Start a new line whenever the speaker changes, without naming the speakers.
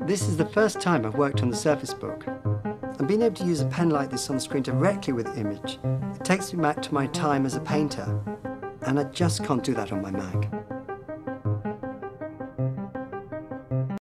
This is the first time I've worked on the Surface Book, and being able to use a pen like this on the screen directly with the image, it takes me back to my time as a painter, and I just can't do that on my Mac.